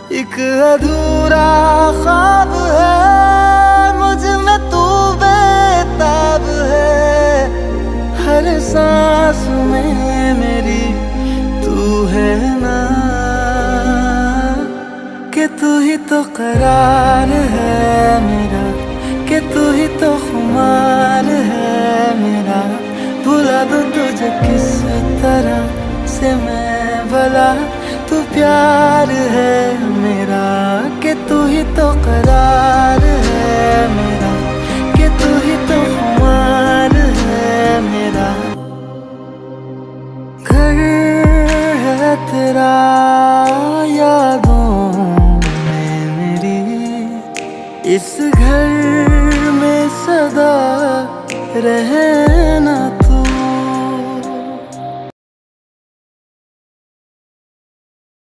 एक अधूरा ख्वाब है, मुझ में तू बेताब है। हर सांस में मेरी तू है ना, कि तू ही तो करार है मेरा, कि तू ही तो खुमार है मेरा। भुला दूं तुझे किस तरह से मैं भला, तू प्यार है मेरा, कि तू ही तो करार है मेरा, कि तू ही तो खुमार है मेरा। घर है तेरा यादों में मेरी, इस घर में सदा रह